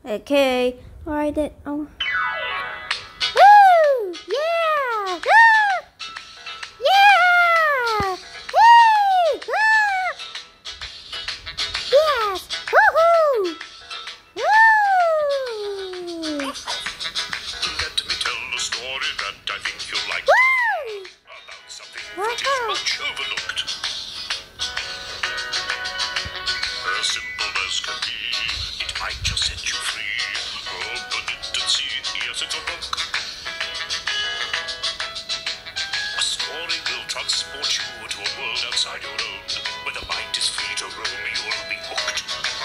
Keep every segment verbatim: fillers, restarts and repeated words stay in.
Okay. Alright then. Oh. Woo! Yeah! Ah! Yeah! Hey! Ah! Yes! Woohoo! Woo! Let me tell a story that I think you'll like. Woo! About something that is much overlooked. As simple as can be, it might just set you free. Open it and see, yes, it's a book. A story will transport you to a world outside your own, where the mind is free to roam, you'll be hooked.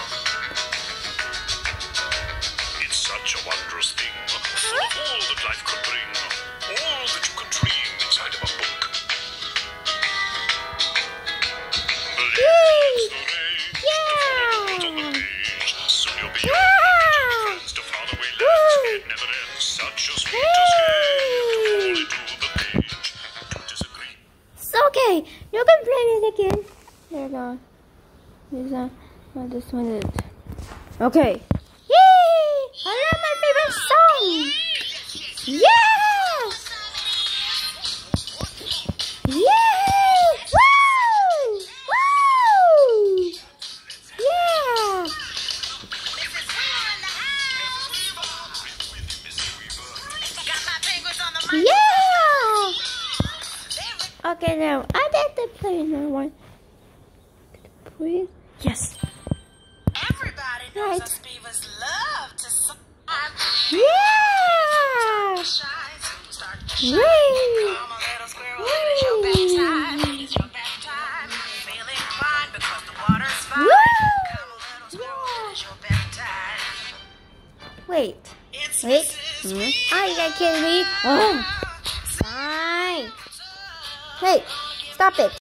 It's such a wondrous thing, full of all that life could bring, all that you can dream inside of a book. Believe me, it's the way to follow the words on the page. Soon you'll be able to friends to faraway lands. It never ends, such a sweet escape to fall into the page. Don't disagree. It's okay. You can play it again. There we go. This one. Oh, this one is. Okay. Yay! I love my favorite song. Yes! Yay! Woo! Woo! Yeah! Yeah! Okay, now I'd like to play another one. Please? Yes. Everybody knows Right. us beavers love to survive. Yeah! Start Woo! Come a little squirrel, it's your bedtime. It's your bedtime. Feeling fine because the water's fine. Woo! Come a little squirrel, it's your bedtime. Wait. It's Wait. Missus Hmm? Weaver. Are you gonna kill me? Oh. Fine. Hey, stop it.